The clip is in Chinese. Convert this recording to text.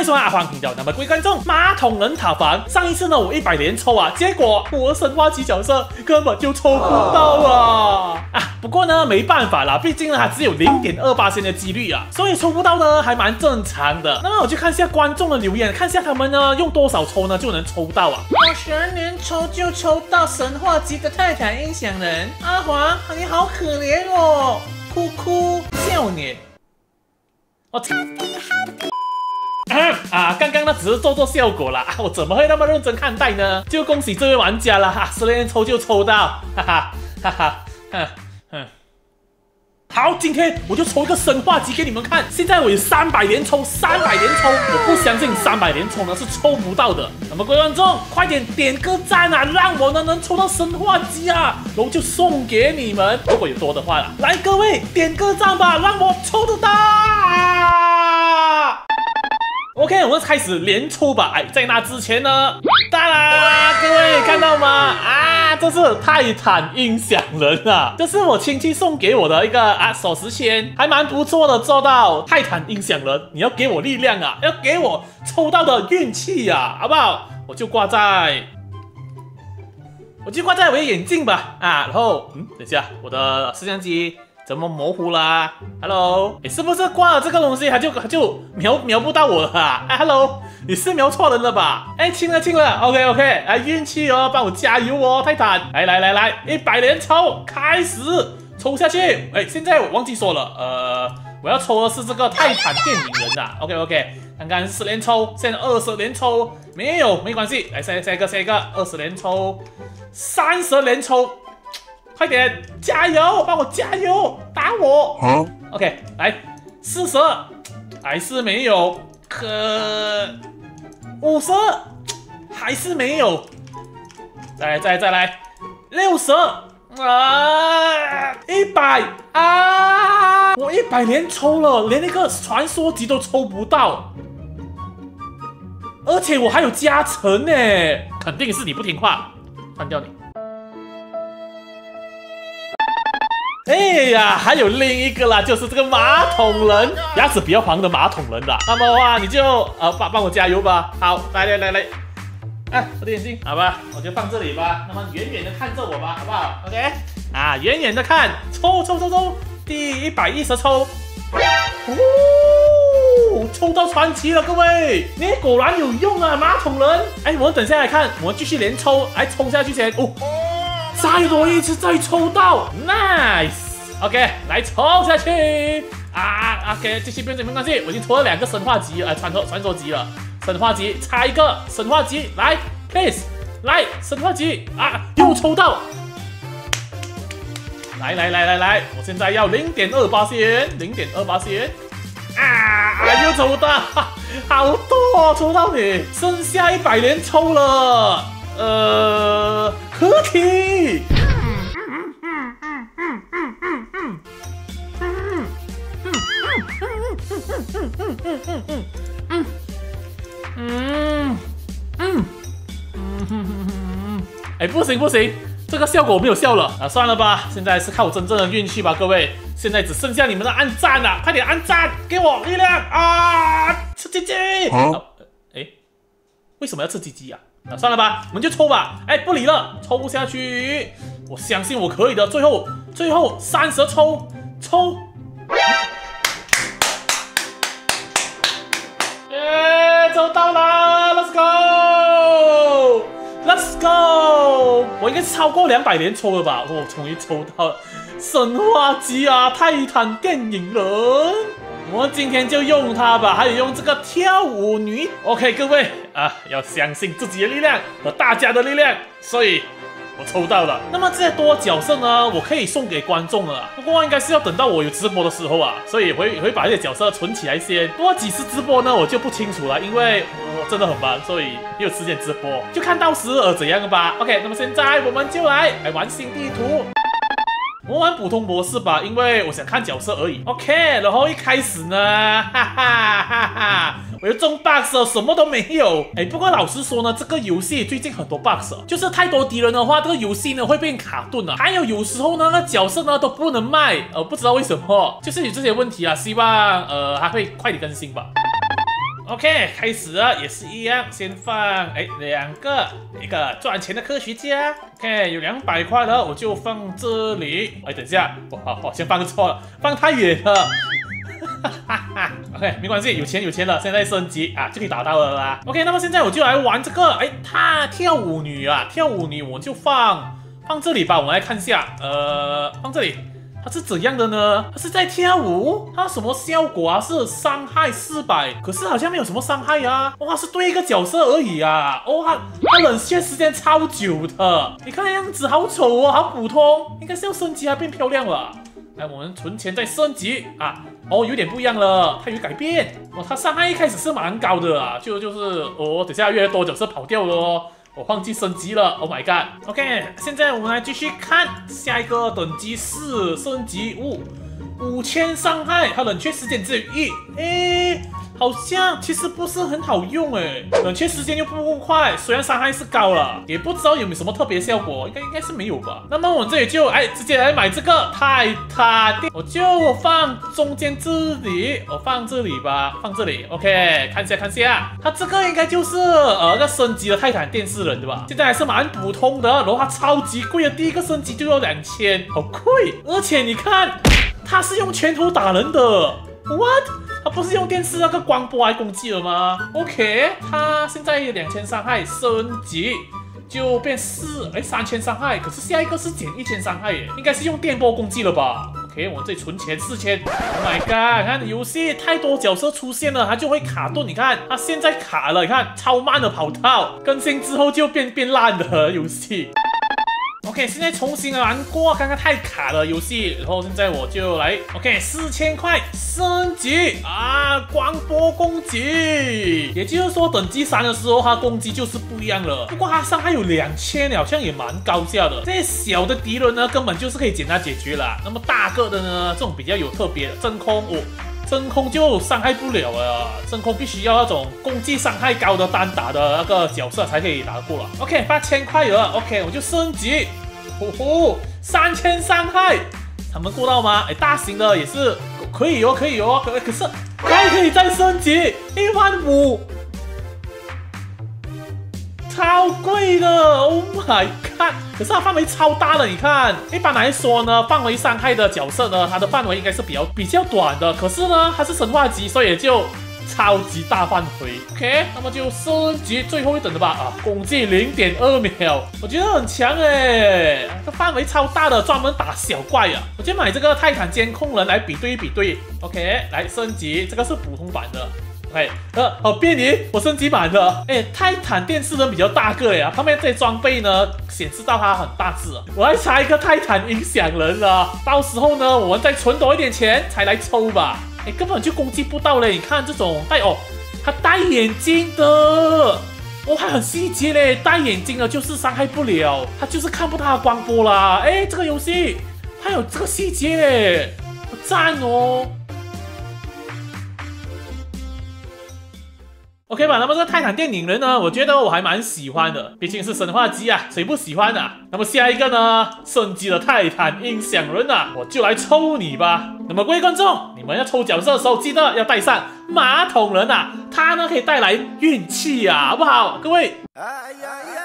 位说阿黄频道，那么各位观众，马桶人塔防上一次呢我100连抽啊，结果我的生化级角色根本就抽不到啊！不过呢没办法啦，毕竟呢它只有0.28%的几率啊，所以抽不到呢还蛮正常的。那么我就看一下观众的留言，看一下他们呢用多少抽呢就能抽到啊。 我12连抽就抽到神话级的泰坦音响人，阿黄你好可怜哦，哭哭笑你。 刚刚那只是做效果啦，我怎么会那么认真看待呢？就恭喜这位玩家了哈，10连抽就抽到，哈哈，好，今天我就抽一个生化级给你们看。现在我有300连抽，我不相信300连抽呢是抽不到的。那么各位观众，快点点个赞啊，让我呢能抽到生化级啊，然后就送给你们。如果有多的话啦，来各位点个赞吧，让我抽得到。OK， 我们开始连抽吧。在那之前呢，哒啦，各位看到吗？这是泰坦音响人啊，这是我亲戚送给我的一个手持签，还蛮不错的，做到泰坦音响人。你要给我力量啊，要给我抽到的运气啊，好不好？我就挂在我的眼镜吧。然后等一下，我的摄像机怎么模糊啦 ？Hello， 是不是挂了这个东西，它就瞄不到我了啊？Hello， 你是瞄错人了吧？清了，OK， 运气哦，帮我加油哦，泰坦，来，100连抽，开始抽下去。现在我忘记说了，我要抽的是这个泰坦电影人啊。OK， 刚刚10连抽，现在20连抽，没关系，来下一个20连抽，30连抽。快点，加油，帮我加油，打我。OK， 来40，还是没有，50，还是没有，再来60，100我100连抽了，连那个传说级都抽不到，而且我还有加成呢，肯定是你不听话，换掉你。还有另一个啦，就是这个马桶人，牙齿比较黄的马桶人啦。那么你就帮我加油吧。好，来，我的眼镜，好吧，我就放这里吧。那么远远的看着我吧，好不好 ？OK， 远远的看，抽，第110抽，抽到传奇了，各位，你果然有用啊，马桶人。我们等下来看，我们继续连抽，来冲下去先。再多一次再抽到 ，nice。OK， 来抽下去！OK， 继续变成没关系，我已经抽了2个生化级，传说级了。生化级差一个生化级，来 ，please， 来生化级又抽到！来，我现在要0.28%，又抽到，好多抽到你，剩下100连抽了，合体。不行，这个效果没有效了算了吧，现在是靠真正的运气吧，各位，现在只剩下你们的按赞了，快点按赞，给我力量吃鸡鸡！为什么要吃鸡鸡啊？算了吧，我们就抽吧，不理了，抽下去，我相信我可以的，最后30抽，抽到了 ，Let's go！ 我应该是超过200连抽了吧？我终于抽到了生化级泰坦电影人，我们今天就用它吧，还有用这个跳舞女。OK， 各位要相信自己的力量和大家的力量，所以我抽到了。那么这些多角色呢，我可以送给观众了，不过应该是要等到我有直播的时候所以会把这些角色存起来先。多几次直播呢，我就不清楚了，因为我真的很忙，所以没有时间直播，就看到时怎样吧。OK， 那么现在我们就来玩新地图。我玩普通模式吧，因为我想看角色而已。OK， 然后一开始呢，我又中 bug， 什么都没有。不过老实说呢，这个游戏最近很多 bug， 就是太多敌人的话，这个游戏呢会变卡顿了。还有时候呢，那角色呢都不能卖，不知道为什么，就是有这些问题希望它会快点更新吧。 OK， 开始了，也是一样，先放2个，一个赚钱的科学家。OK， 有200块了，我就放这里。等一下，我好像放错了，放太远了。OK， 没关系，有钱了，现在升级啊就可以打到了啦。OK， 那么现在我就来玩这个，她跳舞女啊，跳舞女我就放这里吧，我们来看一下，放这里。它是怎样的呢？它是在跳舞，它什么效果啊？是伤害400，可是好像没有什么伤害啊。哇，是对一个角色而已啊。哇，它冷却时间超久的，你看样子好丑哦，好普通，应该是要升级它变漂亮了。来，我们存钱再升级啊。有点不一样了，它有改变。它伤害一开始是蛮高的啊，就是等下越来越多角色跑掉了哦。我忘记升级了 ，Oh my god！OK， 现在我们来继续看下一个等级4升级5000伤害，它冷却时间只有1，好像其实不是很好用冷却时间又不够快，虽然伤害是高了，也不知道有没有什么特别效果，应该是没有吧。那么我这里就直接来买这个泰坦电，我就放中间这里，我放这里吧，放这里 ，OK， 看一下，它这个应该就是个升级的泰坦电视人对吧？现在还是蛮普通的，然后它超级贵的，第一个升级就要2000，好贵，而且你看它是用拳头打人的 ，what？它不是用电视那个光波来攻击了吗 ？OK， 它现在2000伤害升级就变3000伤害，可是下一个是减1000伤害耶，应该是用电波攻击了吧 ？OK， 我这里存钱4000。Oh my god！ 看游戏太多角色出现了，它就会卡顿。你看它现在卡了，你看超慢的跑道，更新之后就变烂的游戏。OK， 现在重新玩过，刚刚太卡了游戏，然后现在我就来 OK4000块升级啊，光波攻击，也就是说等级3的时候，它攻击就是不一样了。不过它伤害有2000，好像也蛮高下的。这些小的敌人呢，根本就是可以简单解决了。那么大个的呢，这种比较有特别的真空真空就伤害不了了，真空必须要那种攻击伤害高的单打的那个角色才可以打得过了。OK，8000块了 ，OK， 我就升级，3000伤害，他们过到吗？大型的也是可以哦，可是还可以再升级15000，超贵的 ，Oh my god！ 可是它范围超大的，你看，一般来说呢，范围伤害的角色呢，它的范围应该是比较短的。可是呢，它是神话级，所以也就超级大范围。OK， 那么就升级最后一等的吧。攻击0.2秒，我觉得很强这范围超大的，专门打小怪啊。我就买这个泰坦监控人来比对一比对。OK， 来升级，这个是普通版的。好便宜，我升级版的。泰坦电视人比较大个旁边这些装备呢，显示到它很大只。我来插一个泰坦音响人到时候呢，我们再存多一点钱才来抽吧。根本就攻击不到嘞！你看这种它戴眼镜的，还很细节嘞，戴眼镜的就是伤害不了，它就是看不到它光波啦。这个游戏它有这个细节嘞，赞哦。OK 吧，那么这个泰坦电影人呢，我觉得我还蛮喜欢的，毕竟是生化机啊，谁不喜欢啊？那么下一个呢，升级的泰坦音响人我就来抽你吧。那么各位观众，你们要抽角色的时候，记得要带上马桶人他呢可以带来运气好不好？各位。